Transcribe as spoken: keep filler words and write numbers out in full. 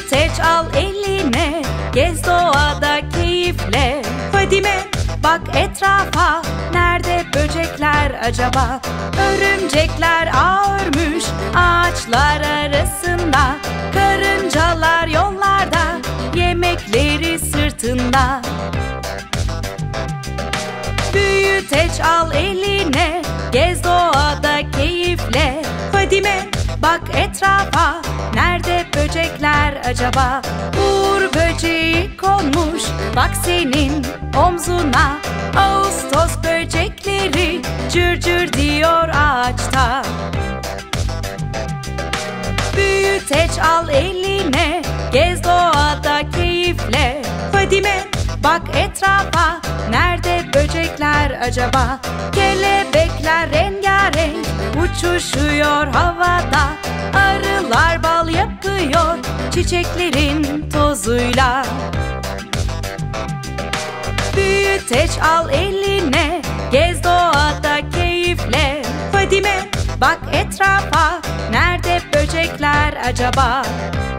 Büyüteç al eline, gez doğada keyifle. Fadime, bak etrafa, nerede böcekler acaba? Örümcekler ağ örmüş ağaçlar arasında. Karıncalar yollarda, yemekleri sırtında. Büyüteç al eline, gez doğada keyifle. Fadime, bak etrafa, nerede böcekler acaba? Uğur böceği konmuş, bak senin omzuna. Ağustos böcekleri cır cır diyor ağaçta. Büyüteç al eline, gez doğada keyifle. Fadime, bak etrafa, nerede böcekler acaba? Kelebekler rengarenk uçuşuyor havada. Arılar bal yapıyor çiçeklerin tozuyla. Büyüteç al eline, gez doğada keyifle. Fadime, bak etrafa, nerede böcekler acaba?